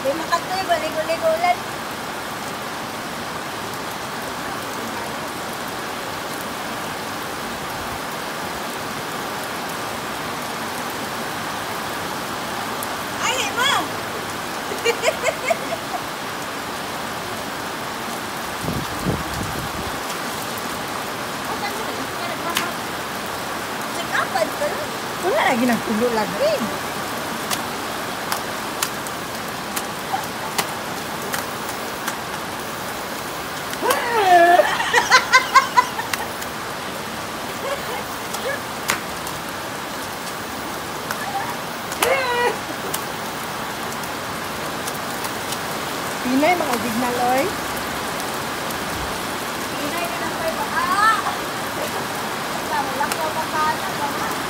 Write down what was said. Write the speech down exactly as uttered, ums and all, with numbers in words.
Di makatoy, baligo-ligolan. Ay, ma! Sikapan ka lang. Wala lagi nagtulo lagi. Pinay mga original oy. Pinay ka ng kayo. Ah! Ikaw, wala ko pa sana.